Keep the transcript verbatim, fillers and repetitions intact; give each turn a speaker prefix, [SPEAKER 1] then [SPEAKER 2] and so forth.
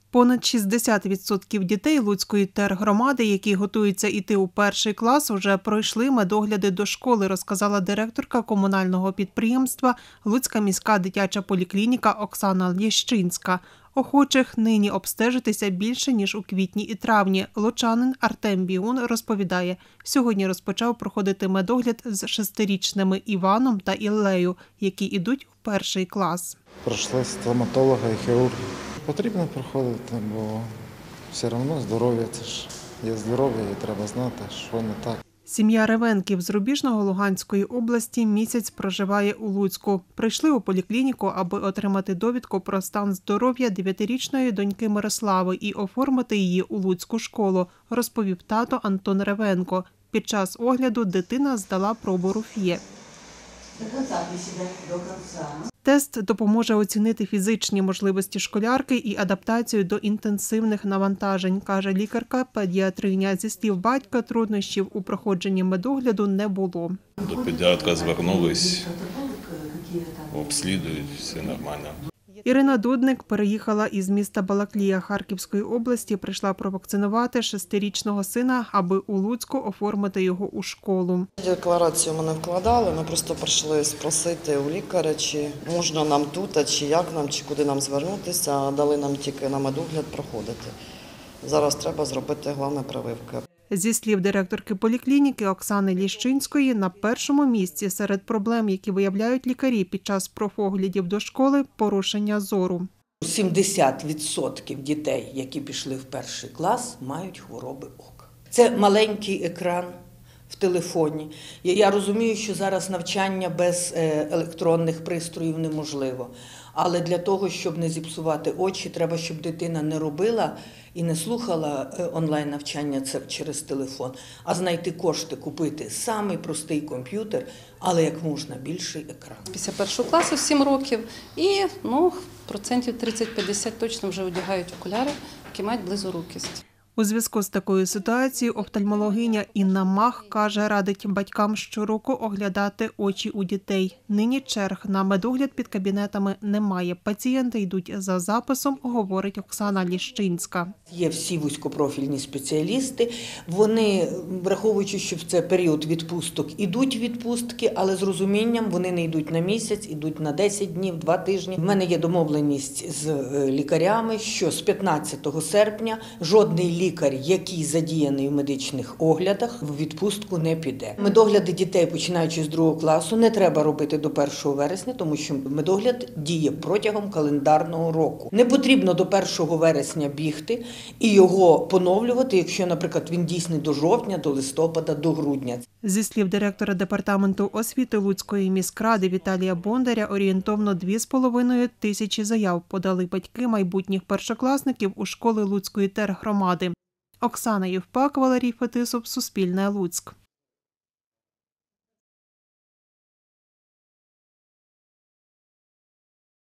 [SPEAKER 1] Понад шістдесят відсотків дітей Луцької тергромади, які готуються йти у перший клас, уже пройшли медогляди до школи, розказала директорка комунального підприємства Луцька міська дитяча поліклініка Оксана Лєщинська. Охочих нині обстежитися більше, ніж у квітні і травні. Лучанин Артем Біун розповідає, сьогодні розпочав проходити медогляд з шестирічними Іваном та Іллею, які йдуть у перший клас.
[SPEAKER 2] Пройшли стоматолога і хірурга. Потрібно проходити, бо все одно здоров'я – це ж є здоров'я і треба знати, що не так.
[SPEAKER 1] Сім'я Ревенків з Рубіжного Луганської області місяць проживає у Луцьку. Прийшли у поліклініку, аби отримати довідку про стан здоров'я дев'ятирічної доньки Мирослави і оформити її у Луцьку школу, розповів тато Антон Ревенко. Під час огляду дитина здала пробу РУФЄ. Тест допоможе оцінити фізичні можливості школярки і адаптацію до інтенсивних навантажень, каже лікарка-педіатриня. Зі слів батька, труднощів у проходженні медогляду не було.
[SPEAKER 3] До педіатра звернулись, обслідують, все нормально.
[SPEAKER 1] Ірина Дудник переїхала із міста Балаклія Харківської області, прийшла провакцинувати шестирічного сина, аби у Луцьку оформити його у школу.
[SPEAKER 4] Декларацію ми не вкладали, ми просто прийшли спросити у лікаря, чи можна нам тут, чи як нам, чи куди нам звернутися, а дали нам тільки на медогляд проходити. Зараз треба зробити головне прививки.
[SPEAKER 1] Зі слів директорки поліклініки Оксани Лєщинської, на першому місці серед проблем, які виявляють лікарі під час профоглядів до школи – порушення зору.
[SPEAKER 5] сімдесят відсотків дітей, які пішли в перший клас, мають хвороби ока. Це маленький екран в телефоні. Я розумію, що зараз навчання без електронних пристроїв неможливо. Але для того, щоб не зіпсувати очі, треба, щоб дитина не робила і не слухала онлайн-навчання через телефон, а знайти кошти, купити самий простий комп'ютер, але як можна більший екран.
[SPEAKER 6] Після першого класу сім років і ну, процентів тридцять-п'ятдесят точно вже одягають окуляри, які мають близорукість.
[SPEAKER 1] У зв'язку з такою ситуацією офтальмологиня Інна Мах каже, радить батькам щороку оглядати очі у дітей. Нині черг на медогляд під кабінетами немає. Пацієнти йдуть за записом, говорить Оксана Лєщинська.
[SPEAKER 5] Є всі вузькопрофільні спеціалісти. Вони, враховуючи, що в це період відпусток, ідуть відпустки, але з розумінням вони не йдуть на місяць, йдуть на десять днів, два тижні. В мене є домовленість з лікарями, що з п'ятнадцятого серпня жодний лікар, Лікар, який задіяний в медичних оглядах, в відпустку не піде. Медогляди дітей, починаючи з другого класу, не треба робити до першого вересня, тому що медогляд діє протягом календарного року. Не потрібно до першого вересня бігти і його поновлювати, якщо, наприклад, він дійсний до жовтня, до листопада, до грудня.
[SPEAKER 1] Зі слів директора департаменту освіти Луцької міськради Віталія Бондаря, орієнтовно дві з половиною тисячі заяв подали батьки майбутніх першокласників у школи Луцької тергромади. Оксана Євпак, Валерій Фетисов, Суспільне, Луцьк.